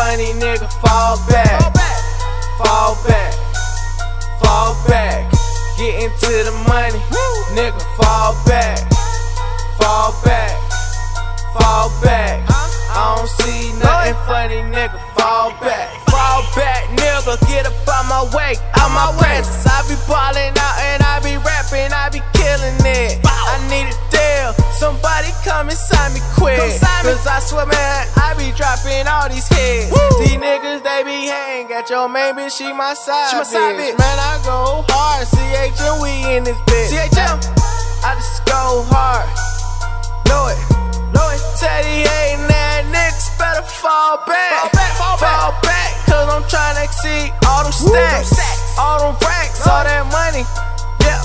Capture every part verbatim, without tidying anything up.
funny, nigga, fall back. Fall back. Fall back. Get into the money, nigga, fall back. Fall back. Fall back. I don't see nothing funny, nigga, fall back. Fall back, nigga, get up out my way, out my presence. I be ballin' out and I be rapping, I be killing it. I need a deal, somebody come and sign me quick. Cause I swear, man, I be dropping all these hits. These niggas, they be hang at your main bitch, she my side, she my side bitch. bitch. Man, I go hard, C H M, we in this bitch. C H M, I just go hard, know it. Teddy hatin' that niggas better fall back. Fall back, fall back. Fall back, cause I'm tryna exceed all them stacks, Woo. all them racks, all that money. Yeah.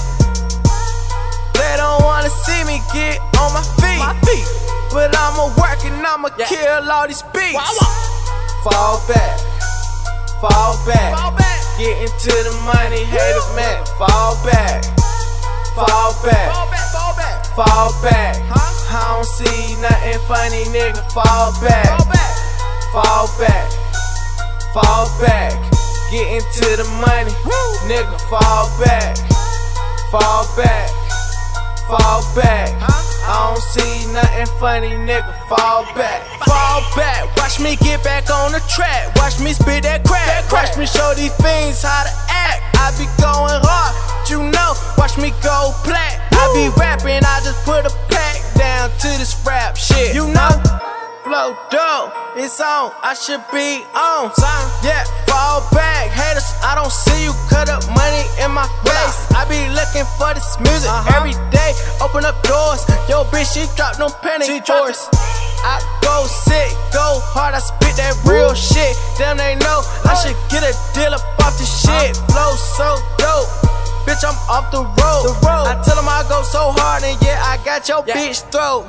They don't wanna see me get on my feet, my feet. But I'ma work and I'ma yeah. kill all these beats. Wow, wow. Fall back, fall back, fall back. Get into the money, haters, man. Fall back, fall back, fall back, fall back. Fall back. Huh? I don't see nothing funny, nigga, fall back. Fall back. Fall back. Fall back. Get into the money, Woo. nigga, fall back. Fall back. Fall back. Huh? I don't see nothing funny, nigga, fall back. Fall back. Watch me get back on the track. Watch me spit that crack. That crack. Watch me show these fiends how to act. I be going hard, you know. Watch me go plat. I be rapping, I just put a pack down to this rap shit. You know, flow dope, it's on, I should be on. Yeah, fall back, haters, I don't see you, cut up money in my face. I be looking for this music uh-huh. every day, open up doors. Yo, bitch, she dropped no penny for us. I go sick, go hard, I spit that real shit. Damn, they know I should get a deal up off this shit. Flow so dope. Bitch, I'm off the road. the road. I tell them I go so hard, and yeah, I got your yeah. bitch throat.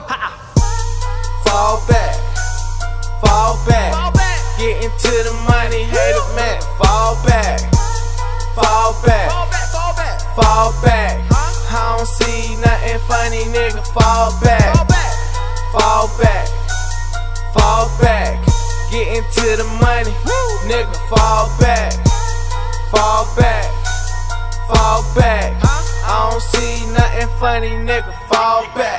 Fall back, fall back, fall back. Get into the money, haters, man. Fall back, fall back, fall back, fall back. Fall back. Huh? I don't see nothing funny, nigga. Fall back, fall back, fall back, fall back. Get into the money, Woo. nigga. Fall back, fall back. Fall back, huh? I don't see nothing funny, nigga, fall back.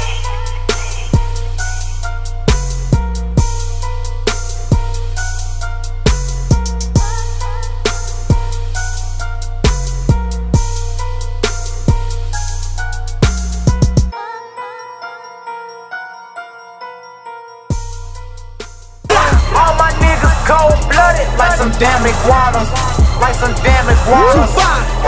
All my niggas cold-blooded, like some damn iguanas, like some damn iguanas.